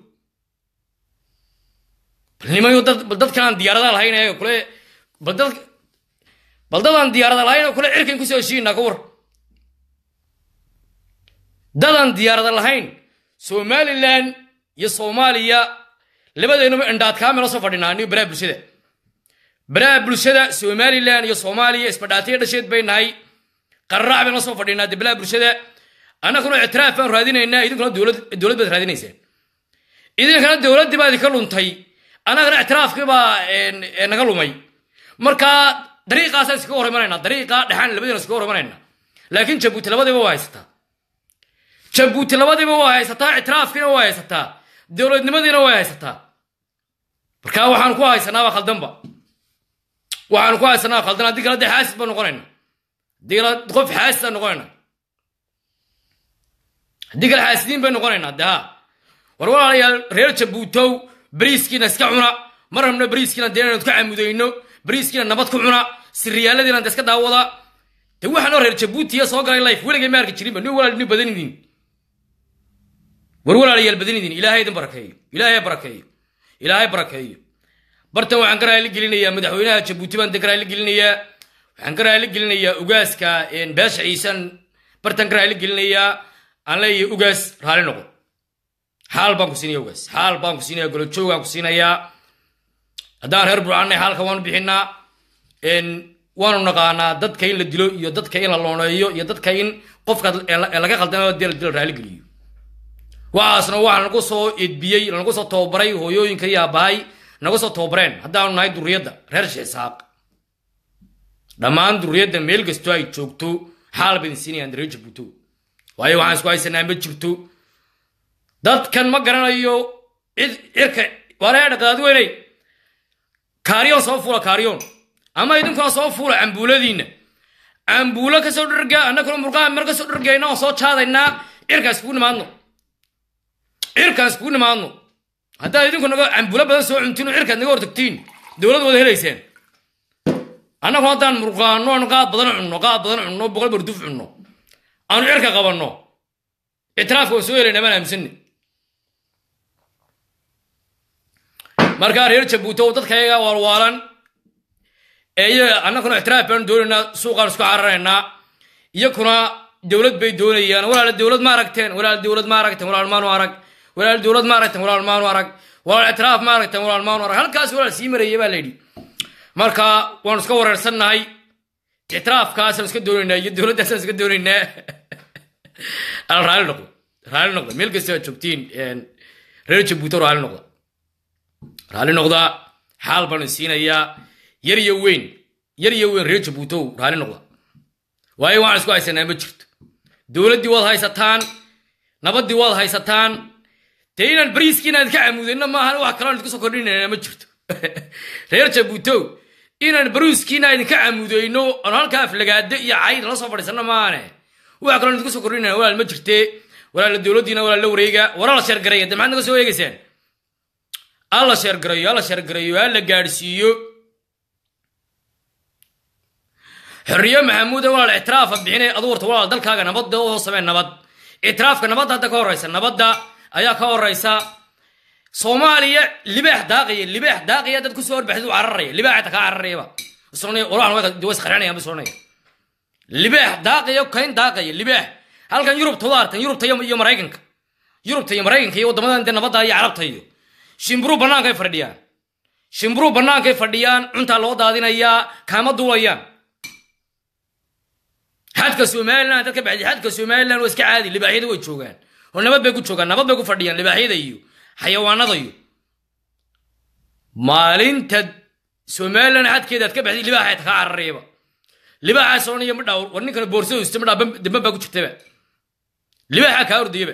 Speaker 2: لما يودد بدد كان ديارة الهين هي كله بدد بدد عن ديارة الهين كله إرك إنكو سوي شيء نقور دلان ديارة الهين سوماليلان يا صوماليا لبدا إنهم إندات كامل صفرنا نيو برا بلشدة برا بلشدة سوماليلان يا صوماليا إسبداتي رشيد بين هاي قرع بين صفرنا دبلا بلشدة أنا كنا اعتراف عن هذين إننا إذا كنا دولة دولة بس هذين إنسان إذا كانت دولة دي بعد يكلون تاي أنا كنا اعتراف كبا إن نقولوا ماي مركا طريقة أساس سكور مننا طريقة دحين لبدا نسكور مننا لكن جبوتي لبدا بوايستا جبوتي لبدا بوايستا اعتراف كنا بوايستا دولة نمدينا بوايستا مركا وحن كواي سنة خلدنا با وحن كواي سنة خلدنا دي كلا دي حاسس بنقولنا دي كلا تخف حاسس بنقولنا دي كلا حاسين بنقولنا ده وروا على ريال جبوتو بريسكي نسكعنا مرة من بريسكي ندينا نتكعم مدينه بريسكي نبضكعنا سريالة دينا نسكت داوضة تو حنا ريال جبوتي يا صاغر لايف ولا جمارك تشرين بنو ولا بنو بدني دين وروا على البدني دين إلهي دم بركة إلهي بركة إلهي بركة برتو عنكر اللي قلنا يا مدحونا جبوتي بنت كر اللي قلنا يا عنكر اللي قلنا يا أوجاس كا إن باش عيسان برتنكر اللي قلنا يا على أوجاس حال نقول حال بانك سينيا أوجاس حال بانك سينيا قلت شو بانك سينيا يا دار هرب عني حال كمان بحنا إن وانو نقانا دت كين للدلو يا دت كين اللون يو يا دت كين قف كد لقى خلتنا دير دير رالي قليو واسنا وحنا نقصو إدبيي نقصو توبري هو يو ينكري أباي نقصو توبرين هذا ناي دريدا رهرش ساق دمان دريدا ميل قستوي تشوكتو حال بين سيني أندري جبوتو واي وحنا سكواي سنة بجبتو دت كان ما قرنا يو إذ إرك ولا هذا قادويني كاريون صوفولا كاريون أما إذا كان صوفولا عمبولا دينا عمبولا كسر رجع أنا كل مرقا مرقا سر رجعنا صوت هذا إننا إرك سكون مانو إرك سكون مانو هذا إذا كنا عمبولا بدل سو عمتينو إرك نقول تكتين دولة وده ليسين أنا فاتن مرقا نو أنا قاد بدل عنو قاد بدل عنو بقول بردوف عنو أنا إرك قبرنو اعتراف وسوي لنا ما نمسني marka reer Jabuuti dadkayga walwalan ee ana kuna ixtiraaf baan doonayna suuqan isku cararayna iyo kuna dawlad bay doonayaan walaal dawlad ma aragteen walaal dawlad ma aragteen walaal maanu arag walaal dawlad ma aragteen walaal maanu arag walaal ixtiraaf ma aragteen walaal maanu arag halkaas walaal sii mareeyay baa leeydi marka waan iska wareersanahay ixtiraafkaas aan iska doonayna iyo dawladdaas aan iska doonayna al raali noqdo raali noqdo meel kasta joogtiin reer Jabuuti raali noqdo رالي نقطة حال بنسينا يا يري وين يري وين ريتش بوتو رالي نقطة واي وانس كويس أنا بجرت دولة دول هاي ستان نبض دول هاي ستان تينا البريس كنا نتكلم وذينا ما هنو أكران تكسو كرين أنا بجرت ريتش بوتو إن البريس كنا نتكلم وذينو أنا هالكاف لقاد يا عيد رصفر سنة ما أنا وأكران تكسو كرين ولا المجرت ولا الدولة دينا ولا اللوريجا ولا الشرق قرية ده ما عندك سوي جسين الله شر قريو الله شر قريو الله قارسيو حرية محمود ولا الاعتراف بحين أدورت ولا دل كاغا نبض وهو سمين نبض اعتراف كنبض هذا كور رئيسا نبض دا أيا كور رئيسا صوماليا لباح داقية لباح داقية تدكو سور بحثو عررية لباح تكا عررية با الصونية وراح نوية دويس خراني يا بصونية لباح داقية وكاين داقية لباح هل كان يوروب تضارت يوروب تيوم يوم رايقنك يوروب تيوم رايقنك يو دمدان دي نبض هاي عرب تيو شمبرو بنان كيف فرديان شمبرو بنان كيف فرديان أنت لو دادين أيا كام دويان حد كسومالنا تركب بعد حد كسومالنا واسك عادي اللي بعيد ويتشوغان ونبض بيقول شوغان نبض بيقول فرديان اللي بعيد أيو حيوان ضيو مالين تد سومالنا حد كده تركب بعد اللي بعيد خاعر الريبة libaaxa sooniyo ma dhaw war ninkan boorso istima dhaab dib ba ku jirtaba libaaxa ka ordiyaba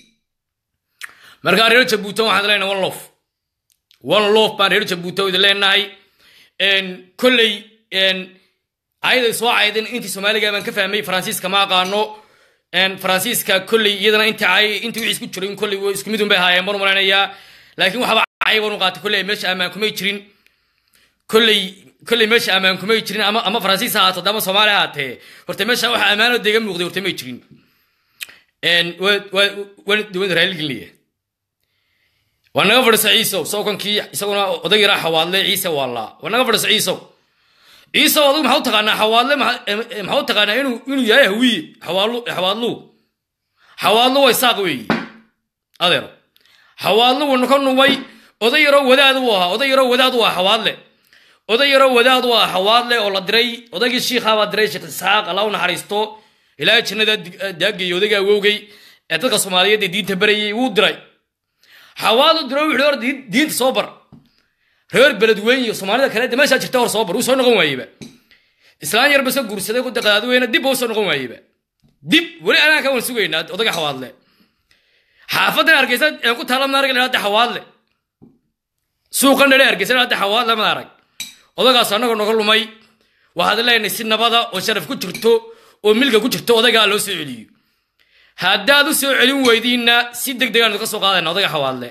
Speaker 2: marka reer Jabuuti waxaan leenahay one love one love baan reer Jabuuti oo leenahay en kulay en ayda soo aydan intii Soomaaliga baan ka fahmay Faransiiska ma aqaano en Faransiiska kulay iyadana inta ay intii wixii isku jirin kulay way isku mid un bay haayeen mar maranaya laakiin waxa ay wan qaatay kulay meesha amaan kuma jirin kulay kulay meesha amaan kuma jirin ama ama Faransiis ha haato dama Soomaali haatee horta meesha waxa amaan oo deegan muuqday horta ma jirin en way way way Reeli geliye wanaga farsa Ciiso soo kankii isaguna oday yara xawaadle Ciise walla wanaga farsa Ciiso Ciiso adu maxaa taqaana xawaadle maxaa taqaana inuu inuu yahay hawi xawaalu xawaadlu xawaadlu way saaq weey adeero xawaadlu wanu ka numay oday yara wadaad u ahaa oday yara wadaad u ahaa xawaadle oday yara wadaad u ahaa xawaadle oo la diray odaygii sheekha baa diray sheekh saaq Allah u naxariisto ilaa jannada daagay odayga awowgay ee dadka Soomaaliyeed diinta barayay uu diray حوالو دروي حور دين دين صبر حور بلدوين Soomaalida kale demasha jirta hor soo bar uu soo noqon waayba islaan yar basa guursaday ku daqaad weeyna dib uu soo noqon waayba dib wali ana ka wan sugeynaa odaga xawaadle xaafada argeysa ee ku taala maarag leeyahay xawaadle suuqan dheer argeysa leeyahay xawaadle ma arag odagaas anaga noqon lumay waxaad leenahay si nabada oo sharaf ku jirto oo milga ku jirto odaga loo soo celiyo haddaad u soo celin weydiina si degdeg ah ka soo qaadayna odaga xawaadle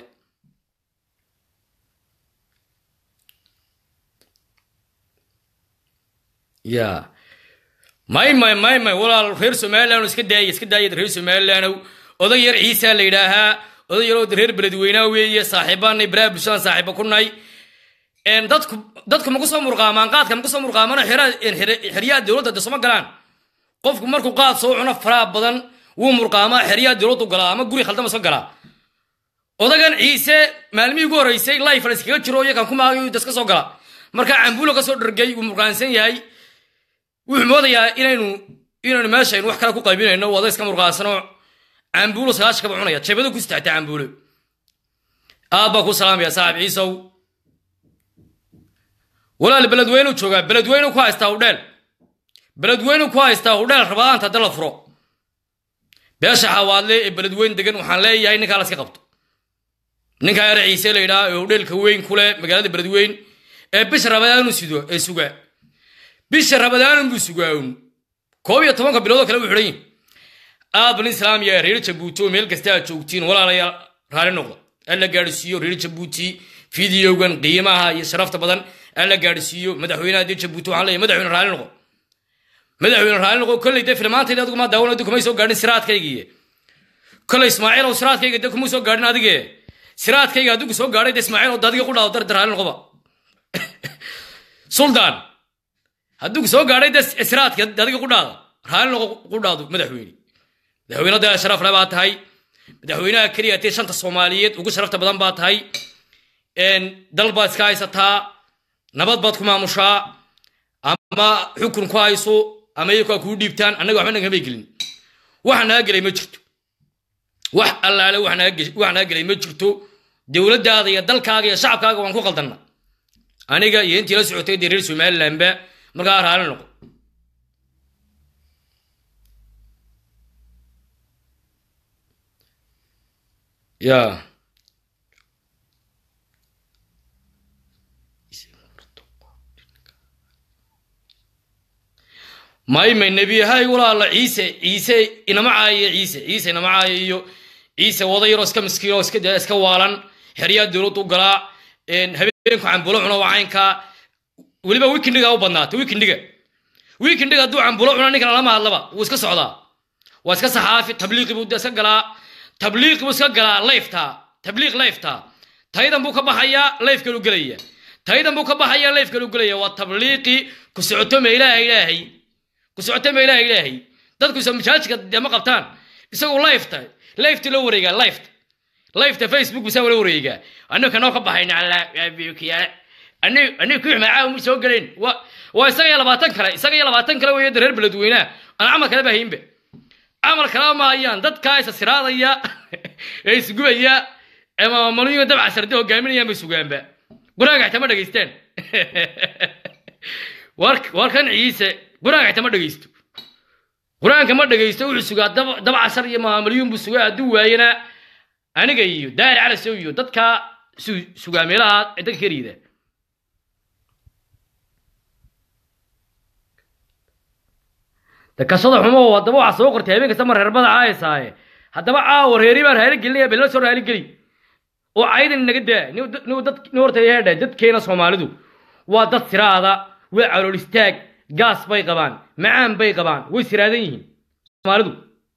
Speaker 2: ya may may may may walaal reer Soomaaliland iska daayay iska daayay reer Soomaaliland oday yar Ciise la yiraahaa oday yar oo reer beledweynaha weeye saaxiibaan Ibrahim Bishaan saaxiibo ku nay en dadku dadku ma ku soo murqaamaan qaadka ma ku soo murqaamaan xiriyaha dawladda Soomaaliya galaan qofku markuu qaad soo cuno fara badan wuu murqaamaa xiriyaha dawladdu galaa ama guri khaldama soo galaa odagan Ciise maalmii ugu horeysay live la iskaga jiro yakan kuma aagay dadka soo gala marka cambuulo ka soo dhargay uu murqaansan yahay wuxuu moodayaa inaynu inaynu meesha wax kala ku qaybinayno wada iska murqaansano cambuulo sagaash ka cunaya jeebada ku istaagtay cambuulo aaba ku salaamaya saaxiib Ciise walaal beledweynu jooga beledweynu ku haystaa udheel beledweynu ku haystaa udheel rabaan ta dal furo beesha xawaadle ee beledweyn degan waxaan leeyahay ninka la iska qabto ninka yar Ciise la yiraahdo oo dheelka weyn kule magaalada beledweyn ee bish Ramadaan sido ee suga bish Ramadaan buu sugaawun koob iyo toban bilood kale wuxuu xidhay aabban islaam ya reer Jabuuti meel kasta aad joogtiin walaalayaal raali noqdo alla gaarsiiyo reer Jabuuti fiidiyogan qiimaha iyo sharafta badan alla gaarsiiyo madaxweynaha Jabuuti waxaan leeyahay madaxweyne raali noqdo madaxweyne raali noqdo kulli dee filmaanteeda adigu ma daawanaydo kuma soo gaadhin siraadkayga kulli Ismaaciil oo siraadkayga dee kuma soo gaadhin adiga siraadkayga adigu soo gaadhay dee Ismaaciil oo dadiga ku dhaw dar raali noqdo Sultan adigu soo gaadhay dee siraadka dadiga ku dhaw raali noqdo ku dhaw madaxweyne madaxweynaha sharaf leh baa tahay madaxweynaha kaliya tii shanta Soomaaliyeed ugu sharafta badan baa tahay een dalba iska haysataa nabad baad ku maamushaa ama xukun ku hayso ama iyagu ku dhiibtaan anaga waxba naga beegelin waxa naga galay ma jirto wax allaale wax naga wax naga galay ma jirto dawladdaada iyo dalkaaga iyo shacabkaaga waan ku qaldanna aniga iyo intii la socotay reer Soomaaliland ba markaa raali noqdo ya may may nabi hay walaal Ciise Ciise inama caayo Ciise Ciise inama caayo Ciise wadayro iska miskiino iska iska waalan xiriya dawladdu galaa een habeenku cambulo cuno wacaynka waliba weekendiga u badnaato weekendiga weekendiga duu cambulo cuno ninka lama hadlaba wuu iska socdaa waa iska saxaafi tabliiq buu iska galaa tabliiq buu iska galaa leefta tabliiq leefta taydan buu ka baxaya leefka uu galaya taydan buu ka baxaya leefka uu galaya waa tabliiqi ku socoto meelaha ilaahay كسعته ما إله إلهي ده كسر مشاهدك ده ما قبطان يسوي لايفته لايفته لو وريجا لايفت لايفته فيسبوك بيسوي لو وريجا أنا كنا قبحين على بيوكيا أنا أنا كل معاهم يسوي قلين و ويسقي يلا باتن كلا يسقي يلا باتن كلا ويدرر بلدوينا أنا عمل كلام بهيم به عمل كلام ما يان ده كايس السراد يا يسقوا يا أما مليون ده عشرة جايمين يا مسوقان به قرأ اعتمد جيستين ورك وركن عيسى قرآن اعتمد دقيستو قرآن كما دقيستو وحسوغا دب عشر يما مليون بسوغا دو واينا أنا جايو داير على سويو دتكا سو سوغا ميلا إنت كريدة تكسر حمو ودبوا عصوقر تهيبين كسمر هربا عايز هاي حتى بقى ورهيري بار هيري قلي بلا سور هيري قلي وعيد النجدة نو نو دت نور تيهدا دت كينا سومالدو ودت سرادا وعلو الاستاك قاس باي قبان معان باي قبان وسرادين سومالدو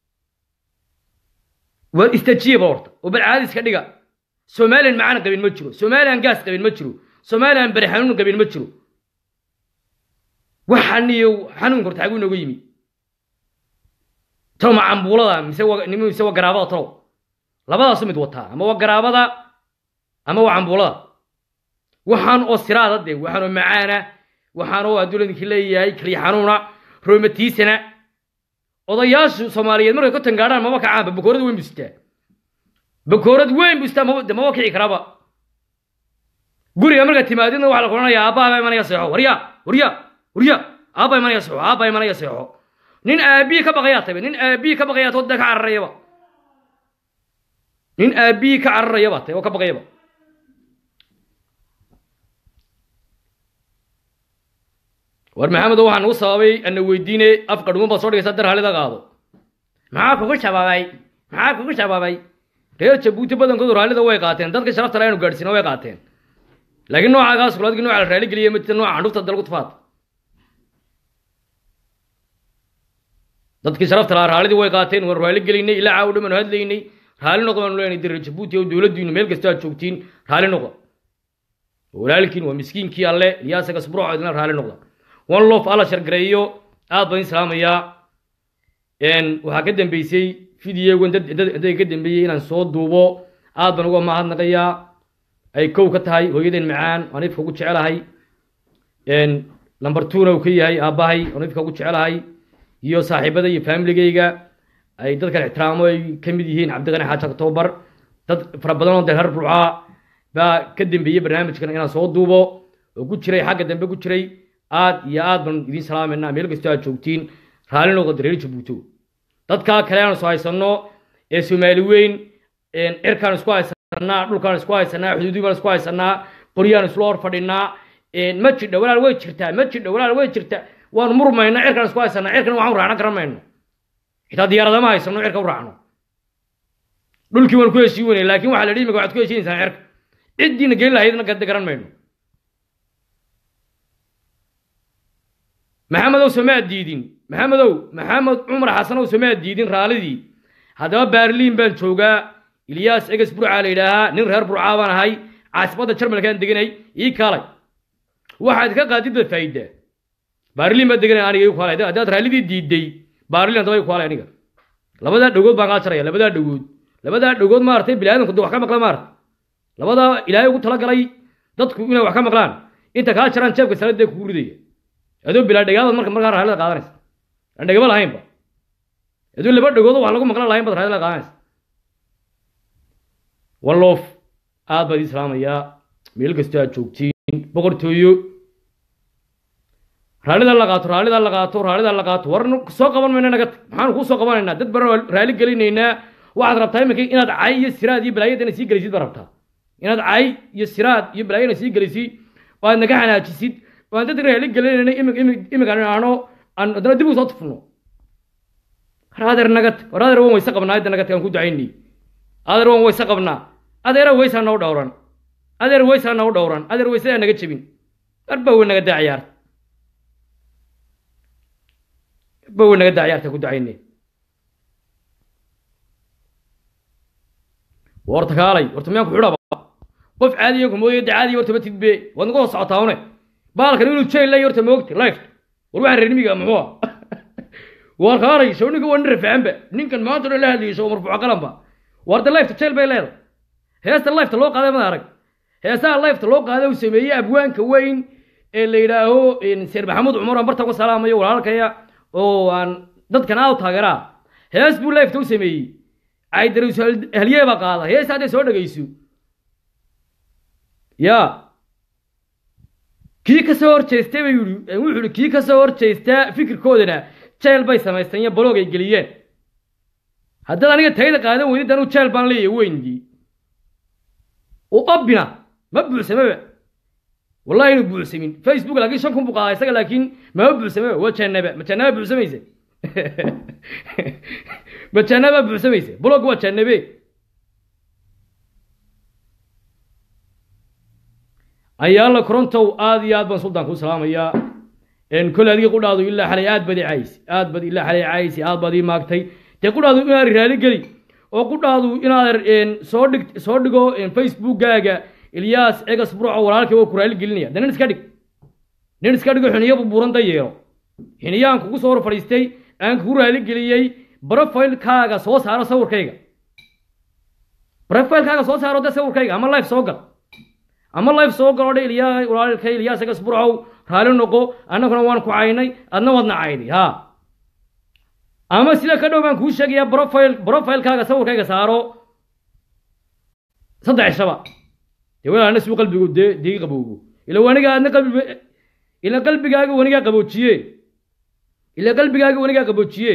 Speaker 2: واستجيب أورط وبالعادة كديجا سومالين معانا قبل متشرو سومالين قاس قبل متشرو سومالين بريحانون قبل متشرو وحنيو حنون كرت عقول نقيمي ترى مع عمبولا مسوى نمو مسوى قرابة ترى لا بد أصمد وطها أما هو قرابة أما هو عمبولا وحن أسراد ده وحنو معانا وحنو أدولن كلية كلي حنونا رومتيسنا odayaashu Soomaaliyeed markay ku tangaaraan ma kacaan bakoorad weyn bistaa bakoorad weyn bistaa ma ma kici karaba guriga marka timaadina waxa la qoranayaa aabbaha imanaya saxo wariya wariya wariya aabbaha imanaya saxo aabbaha imanaya saxo nin aabi ka baqaya tabe nin aabi ka baqaya toodda ka cararayba nin aabi ka cararayba tabe oo ka baqayba war maxamed waxaan u sababay an weydiinay afka dhuman ba soo dhigay sadar halida qaado maxaa kugu shabaabay maxaa kugu shabaabay reer Jabuuti badankoodu halida way qaateen dadka sharafta leh inuu gaarsiino way qaateen laakiin noocaagaas kuladii nooca raali galiyay mid nooca candufta dalku tafaad dadka sharafta leh halida way qaateen war raali galinay ilaa caawdo man hadlaynay raali noqon leenay dir Jabuuti oo dawladdu meel kasta aad joogtiin raali noqo walaalkiin waa miskiinkii alle Ilyas ka sbruuc idin raali noqdo one love alla shargareeyo aad baan islaamaya een waxa ka dambeysay fiidiyogan dad dad ka dambeeyay inaan soo duubo aad baan uga mahadnaqayaa ay koow ka tahay hooyadeen macaan aan ifka ugu jecelahay een number two na uu ka yahay aabahay aan ifka ugu jecelahay iyo saaxiibada iyo family-gayga ay dadka ixtiraamo ay kamid yihiin Cabdiqani Xaaji October dad fara badan oo deer Burco ba ka dambeeyay barnaamijkan inaan soo duubo oo ku jiray xagga dambe ku jiray aad iyo aad baan idin salaameynaa meel kasta aad joogtiin raali noqdo reer Jabuuti dadka kale aan soo haysano ee Soomaali weyn een cirkaan isku haysanaa dhulkaan isku haysanaa xuduudii isku haysanaa qoryaan isla hor fadhinaa een ma jidho walaal way jirtaa ma jidho walaal way jirtaa waan murmaynaa cirkaan isku haysanaa cirkaan waxaan raacna karamayno xitaa diyaarada ma haysano cirka u raacno dhulkii waan ku heshiiwanay laakiin waxa la dhimay waxaad ku heshiinaysaa cirka cidiina geel lahaydna gad garan mayno محمد أو سماء ديدين محمد أو محمد عمر حسن أو سماء ديدين رالدي هذا برلين بن شوقا إلياس إجس برو على لها نرهر برو عوان هاي عاصمة الشرم اللي كان دقني يكالي واحد كقاعد الفايدة برلين بدقني أنا يقول هذا هذا رالدي ديد دي برلين ده يقول أنا لبدا دقود بعاصر يا لبدا دقود لبدا دقود مارتين بلادنا كنت وحكم مقلان مارت لبدا إلهي يقول تلاقي لي تدخل هنا وحكم مقلان أنت كاشران شاف كسرت ده كوردي هذول بلاد دجاج مرك مرك هذا قادرس عندك قبل هايم با هذول لبعض دجاج وعلىكم مكان هايم بس هذا قادرس والله آد بدي سلام يا ميل كستيا شوكتين بقول تويو رالي ده لقاط رالي ده لقاط رالي ده لقاط ورنو سوق قبل مننا نقط حان خو سوق قبل مننا دت برا رالي قليل هنا واحد ربطها مكين إن هذا عاي السراد يبلاي ده نسيج جلسي بربطها إن هذا عاي السراد يبلاي نسيج جلسي وأنا نجحنا جسيد وأنت تدري هلك قلنا إن إم إم إم كانوا عنو أن ده دبوا صدفنا هذا النقط وهذا هو ويسقبنا هذا النقط كان كود عيني هذا هو ويسقبنا هذا هو ويسان نو دوران هذا هو ويسان نو دوران هذا هو ويسان نقط شبين أربعة هو النقط عيار أربعة هو النقط عيار تكود عيني ورتكالي ورتمياك حرابا قف عادي يكون ويد عادي ورتبت بي ونقول صعطاونه بالك إنه شيء لا يرتم وقت لايف وروح الرنمي قام هو وارخاري شو نقول نرفع عنبه نينكن ما ترى له اللي يسوي مرفوع قلم با ورد اللايف تشيل بي ليل هيست اللايف تلوق هذا ما أرك هيست اللايف تلوق هذا وسميه أبوان كوين اللي يراهو إن سير محمود عمر أمبرتك وسلام يا ولا كيا أو أن ضد كان أوت هجرا هيست بو لايف توسميه عيدروس هليه بقى هذا هيست هذا سوى ده يسوع يا kii ka soo horjeestay bay yiri wuxuu kii ka soo horjeesta fikirkoodana jeel bay samaysteen blog ay geliyeen haddii aniga tayada qaadan weeyay dan u jeel baan leeyahay weeyndii oo abina ma buuxsamaba wallahi inuu buuxsamin facebook laakiin shan kun buqaa isaga laakiin ma buuxsamaba waa jannaba ma jannaba buuxsamaysa ma jannaba buuxsamaysa blog waa jannabe ayaa la korontow aad iyo aad baan sultan ku salaamaya in kul adiga ku dhaado ilaa xalay aad badi cays aad badi ilaa xalay cays aad badi maagtay te ku dhaado inaad raali gali oo ku dhaado inaad in soo dhig soo dhigo in facebook gaaga Ilyas egas Burco walaalkii oo ku raali gelinaya dan iska dhig nin iska dhigo xiniyo buuran dayeero xiniyaan kugu soo hor fadhiistay aan ku raali geliyay profile kaaga soo saaro sawirkayga profile kaaga soo saaro da sawirkayga ama live soo gal ama live soo galo Ilyas walaalkay Ilyas egas Burco raali noqo annaguna waan ku caynay adna wadna cayday ha ama sida ka dhow baan ku sheegaya profile profile kaaga sawirkayga saaro saddex shaba يقول أنا سوق قلبي قد دي قبوبه إلا وانا قاعد قلبي إلا قلبي قاعد وانا قاعد قبوتشيه إلا قلبي قاعد وانا قاعد قبوتشيه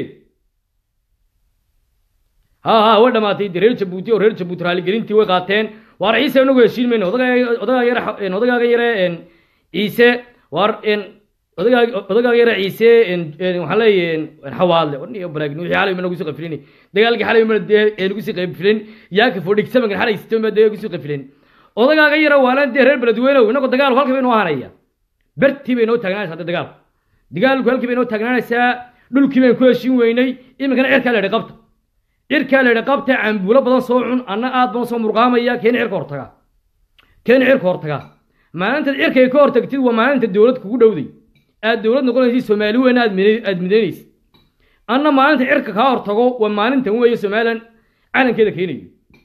Speaker 2: ها ها ولا ما تيجي ريل جبوتي وريل جبوتي رالي قرين تيوه قاتين وارعيسى ونقول يشيل منه وده وده غير إن وده غير إن عيسى وار إن وده وده غير عيسى إن إن وحلا إن حوالي وني يبرق نوح حاله من نقول سقف فلني ده قال حاله من ده نقول سقف فلن ياك فودك سمع حاله يستوي ده نقول سقف فلن odaga yara waalan reer beledweyne inagu dagaal halka bay noo haanaya barti bay noo taagnaaysaa hadda dagaal dagaalku halka bay noo taagnaaysaa dhulkii bay ku heshin weynay imikana cirka la qabta cirka la qabta cambuulo badan soo cun anna aad baan soo murqaamaya keen cirka hortaga keen cirka hortaga maalinta cirka ay ka hortagtid waa maalinta dawlad kugu dhowday aad dawlad noqonaysa Soomaali weyn aad aad midaynaysa anna maalinta cirka ka hortago waa maalinta weeye Soomaaliland calankeeda keenayo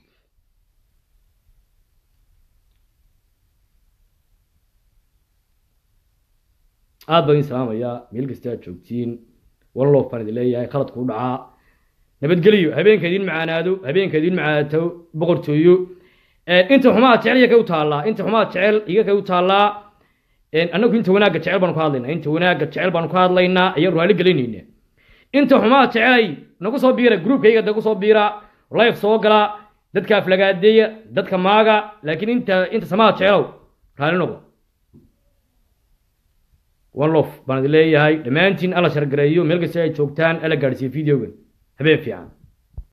Speaker 2: aad baan salaamaya meel kasta aad joogtiin wallow faan idin leeyahay khalad ku dhaca nabadgeliyo habeenka idin macaanaado habeenka idin macaato boqortooyo ee inta xumaa jecel ka u taala inta xumaa jecel iga ka u taala ee anagu inta wanaaga jecel baan ku hadlaynaa inta wanaaga jecel baan ku hadlaynaa ayaan raali gelinayna inta xumaa jecel nagu soo biira groupkayga nagu soo biira live soo gala dadka aflagaadeeya dadka maaga laakiin inta inta samaa jecel raali noqo والله بان ليهاي دمانتين الله شرقريو ملقى ساي جوجتان ألا قارسي فيديو هبين فيعان